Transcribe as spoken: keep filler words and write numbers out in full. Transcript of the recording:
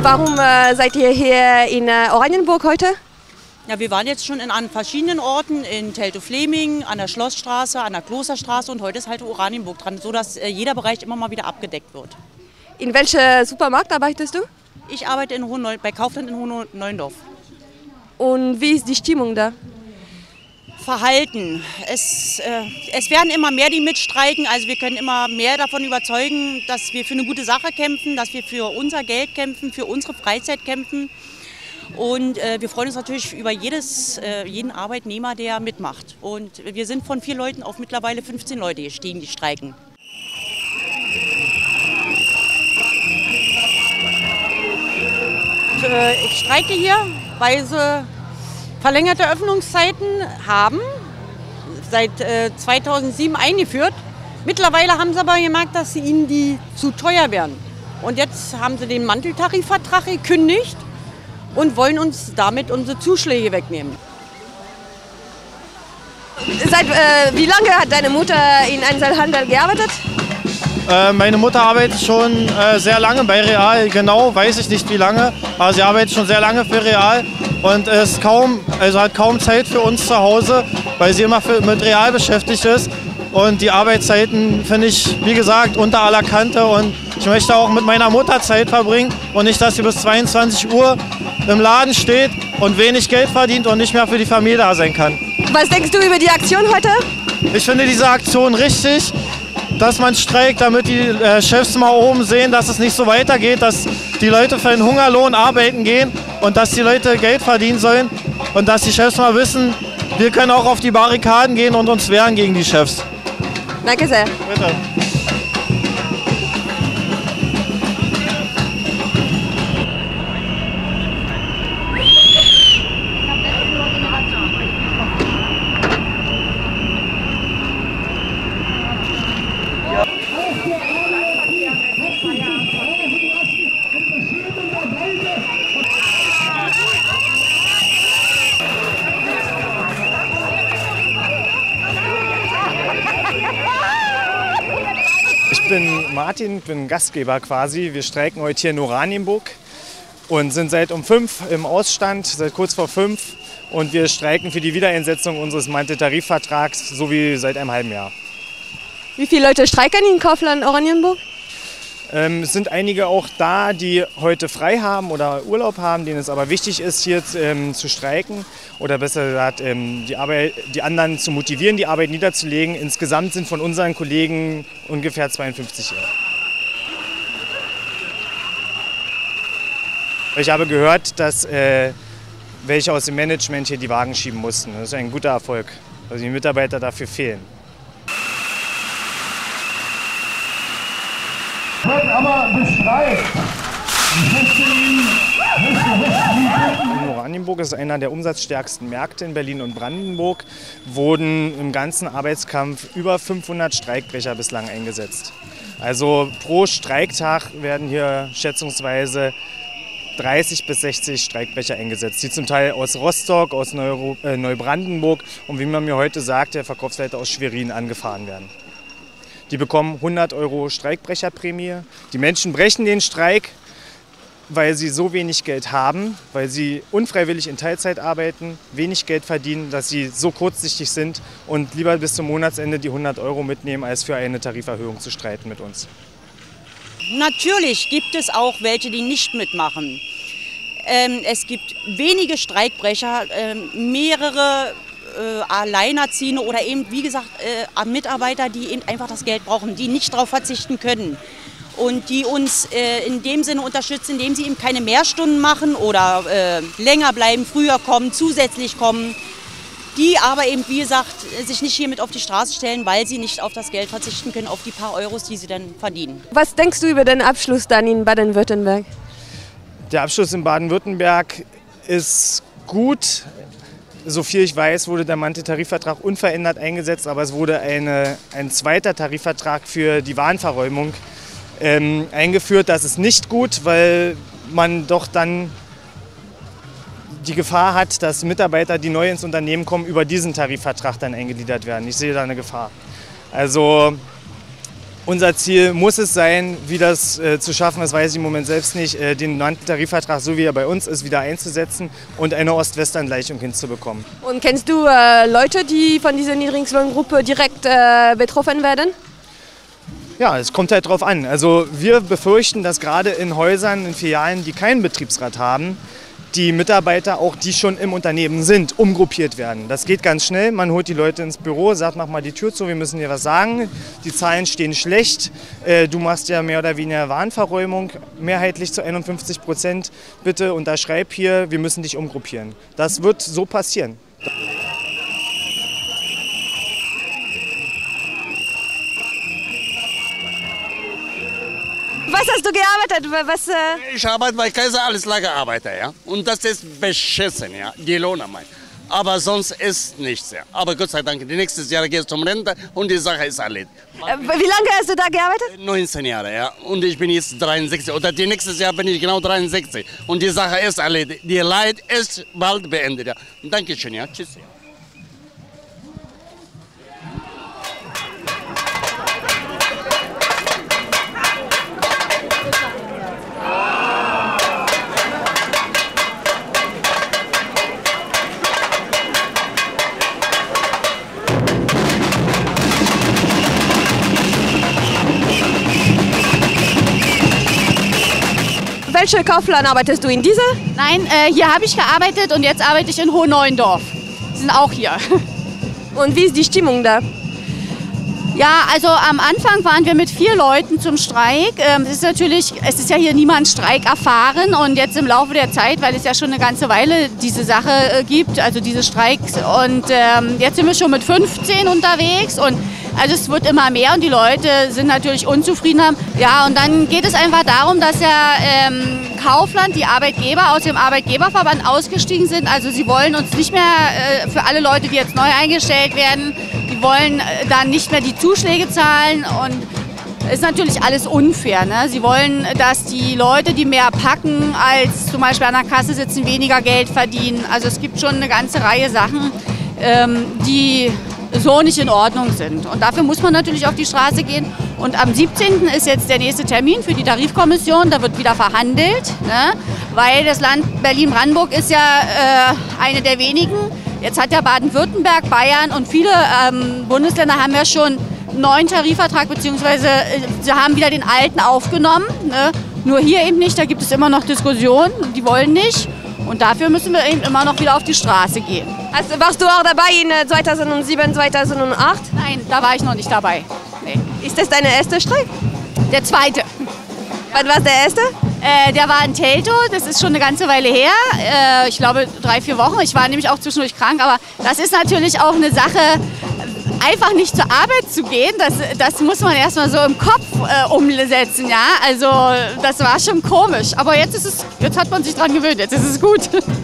warum äh, seid ihr hier in äh, Oranienburg heute? Ja, wir waren jetzt schon in, an verschiedenen Orten, in Teltow-Fleming, an der Schlossstraße, an der Klosterstraße und heute ist halt Oranienburg dran, sodass äh, jeder Bereich immer mal wieder abgedeckt wird. In welchem Supermarkt arbeitest du? Ich arbeite in Hohenneu- bei Kaufland in Hohenneuendorf. Und wie ist die Stimmung da? Verhalten. Es, äh, es werden immer mehr, die mitstreiken. Also wir können immer mehr davon überzeugen, dass wir für eine gute Sache kämpfen, dass wir für unser Geld kämpfen, für unsere Freizeit kämpfen. Und äh, wir freuen uns natürlich über jedes, äh, jeden Arbeitnehmer, der mitmacht. Und wir sind von vier Leuten auf mittlerweile fünfzehn Leute gestiegen, die streiken. Und, äh, ich streike hier, weil sie verlängerte Öffnungszeiten haben, seit äh, zweitausendsieben eingeführt. Mittlerweile haben sie aber gemerkt, dass sie ihnen die zu teuer werden. Und jetzt haben sie den Manteltarifvertrag gekündigt und wollen uns damit unsere Zuschläge wegnehmen. Seit äh, wie lange hat deine Mutter in Einzelhandel gearbeitet? Äh, meine Mutter arbeitet schon äh, sehr lange bei Real, genau weiß ich nicht wie lange, aber sie arbeitet schon sehr lange für Real und ist kaum, also hat kaum Zeit für uns zu Hause, weil sie immer für, mit Real beschäftigt ist. Und die Arbeitszeiten finde ich, wie gesagt, unter aller Kante und ich möchte auch mit meiner Mutter Zeit verbringen und nicht, dass sie bis zweiundzwanzig Uhr im Laden steht und wenig Geld verdient und nicht mehr für die Familie da sein kann. Was denkst du über die Aktion heute? Ich finde diese Aktion richtig, dass man streikt, damit die äh, Chefs mal oben sehen, dass es nicht so weitergeht, dass die Leute für den Hungerlohn arbeiten gehen und dass die Leute Geld verdienen sollen und dass die Chefs mal wissen, wir können auch auf die Barrikaden gehen und uns wehren gegen die Chefs. Danke sehr. Bitte. Ich bin Martin, bin Gastgeber quasi. Wir streiken heute hier in Oranienburg und sind seit um fünf im Ausstand, seit kurz vor fünf. Und wir streiken für die Wiedereinsetzung unseres Manteltarifvertrags, so wie seit einem halben Jahr. Wie viele Leute streiken in Kaufland Oranienburg? Ähm, es sind einige auch da, die heute frei haben oder Urlaub haben, denen es aber wichtig ist, hier ähm, zu streiken oder besser gesagt, ähm, die, Arbeit, die anderen zu motivieren, die Arbeit niederzulegen. Insgesamt sind von unseren Kollegen ungefähr zweiundfünfzig hier. Ich habe gehört, dass äh, welche aus dem Management hier die Wagen schieben mussten. Das ist ein guter Erfolg, weil die Mitarbeiter dafür fehlen. Wird aber bestreikt. Oranienburg ist einer der umsatzstärksten Märkte in Berlin und Brandenburg. Wurden im ganzen Arbeitskampf über fünfhundert Streikbrecher bislang eingesetzt. Also pro Streiktag werden hier schätzungsweise dreißig bis sechzig Streikbrecher eingesetzt, die zum Teil aus Rostock, aus Neu äh, Neubrandenburg und wie man mir heute sagt, der Verkaufsleiter aus Schwerin angefahren werden. Die bekommen hundert Euro Streikbrecherprämie. Die Menschen brechen den Streik, weil sie so wenig Geld haben, weil sie unfreiwillig in Teilzeit arbeiten, wenig Geld verdienen, dass sie so kurzsichtig sind und lieber bis zum Monatsende die hundert Euro mitnehmen, als für eine Tariferhöhung zu streiten mit uns. Natürlich gibt es auch welche, die nicht mitmachen. Ähm, es gibt wenige Streikbrecher, ähm, mehrere äh, Alleinerziehende oder eben, wie gesagt, äh, Mitarbeiter, die eben einfach das Geld brauchen, die nicht darauf verzichten können. Und die uns äh, in dem Sinne unterstützen, indem sie eben keine Mehrstunden machen oder äh, länger bleiben, früher kommen, zusätzlich kommen. Die aber eben, wie gesagt, sich nicht hier mit auf die Straße stellen, weil sie nicht auf das Geld verzichten können, auf die paar Euros, die sie dann verdienen. Was denkst du über den Abschluss dann in Baden-Württemberg? Der Abschluss in Baden-Württemberg ist gut. Soviel ich weiß, wurde der Manteltarifvertrag unverändert eingesetzt, aber es wurde eine, ein zweiter Tarifvertrag für die Warenverräumung ähm, eingeführt. Das ist nicht gut, weil man doch dann die Gefahr hat, dass Mitarbeiter, die neu ins Unternehmen kommen, über diesen Tarifvertrag dann eingegliedert werden. Ich sehe da eine Gefahr. Also Unser Ziel muss es sein, wie das äh, zu schaffen ist, weiß ich im Moment selbst nicht, äh, den neunten Tarifvertrag, so wie er bei uns ist, wieder einzusetzen und eine Ost-West-Angleichung hinzubekommen. Und kennst du äh, Leute, die von dieser Niedriglohngruppe direkt äh, betroffen werden? Ja, es kommt halt drauf an. Also wir befürchten, dass gerade in Häusern, in Filialen, die keinen Betriebsrat haben, die Mitarbeiter, auch die schon im Unternehmen sind, umgruppiert werden. Das geht ganz schnell. Man holt die Leute ins Büro, sagt, mach mal die Tür zu, wir müssen dir was sagen. Die Zahlen stehen schlecht. Du machst ja mehr oder weniger Warenverräumung, mehrheitlich zu einundfünfzig Prozent. Bitte unterschreib hier, wir müssen dich umgruppieren. Das wird so passieren. Was hast du gearbeitet? Was, äh ich arbeite bei Kaiser als Lagerarbeiter, ja. Und das ist beschissen, ja, die Lohne mein. Aber sonst ist nichts, ja. Aber Gott sei Dank, nächstes Jahr geht es zum Rente und die Sache ist erledigt. Äh, wie lange hast du da gearbeitet? neunzehn Jahre, ja. Und ich bin jetzt dreiundsechzig. Oder die nächstes Jahr bin ich genau dreiundsechzig. Und die Sache ist erledigt. Die Leid ist bald beendet, ja. Dankeschön, ja. Tschüss. Ja. Welche Kaufland arbeitest du in dieser? Nein, äh, hier habe ich gearbeitet und jetzt arbeite ich in Hohenneuendorf. Sie sind auch hier. Und wie ist die Stimmung da? Ja, also am Anfang waren wir mit vier Leuten zum Streik. Ähm, es ist natürlich, es ist ja hier niemand Streik erfahren und jetzt im Laufe der Zeit, weil es ja schon eine ganze Weile diese Sache äh, gibt, also diese Streiks, und ähm, jetzt sind wir schon mit fünfzehn unterwegs und also es wird immer mehr und die Leute sind natürlich unzufriedener. Ja, und dann geht es einfach darum, dass ja ähm, Kaufland, die Arbeitgeber aus dem Arbeitgeberverband ausgestiegen sind. Also sie wollen uns nicht mehr, äh, für alle Leute, die jetzt neu eingestellt werden, die wollen äh, dann nicht mehr die Zuschläge zahlen und ist natürlich alles unfair. Ne? Sie wollen, dass die Leute, die mehr packen, als zum Beispiel an der Kasse sitzen, weniger Geld verdienen. Also es gibt schon eine ganze Reihe Sachen, ähm, die so nicht in Ordnung sind. Und dafür muss man natürlich auf die Straße gehen. Und am siebzehnten ist jetzt der nächste Termin für die Tarifkommission. Da wird wieder verhandelt, ne? Weil das Land Berlin-Brandenburg ist ja äh, eine der wenigen. Jetzt hat ja Baden-Württemberg, Bayern und viele ähm, Bundesländer haben ja schon einen neuen Tarifvertrag, beziehungsweise äh, sie haben wieder den alten aufgenommen. Ne? Nur hier eben nicht, da gibt es immer noch Diskussionen, die wollen nicht. Und dafür müssen wir eben immer noch wieder auf die Straße gehen. Also warst du auch dabei in zweitausendsieben, zweitausendacht? Nein, da war ich noch nicht dabei. Nee. Ist das dein erster Streik? Der zweite. Wann war der erste? Äh, der war in Teltow, das ist schon eine ganze Weile her. Äh, ich glaube drei, vier Wochen. Ich war nämlich auch zwischendurch krank. Aber das ist natürlich auch eine Sache, einfach nicht zur Arbeit zu gehen. Das, das muss man erstmal so im Kopf äh, umsetzen. Ja? Also das war schon komisch. Aber jetzt, ist es, jetzt hat man sich dran gewöhnt, jetzt ist es gut.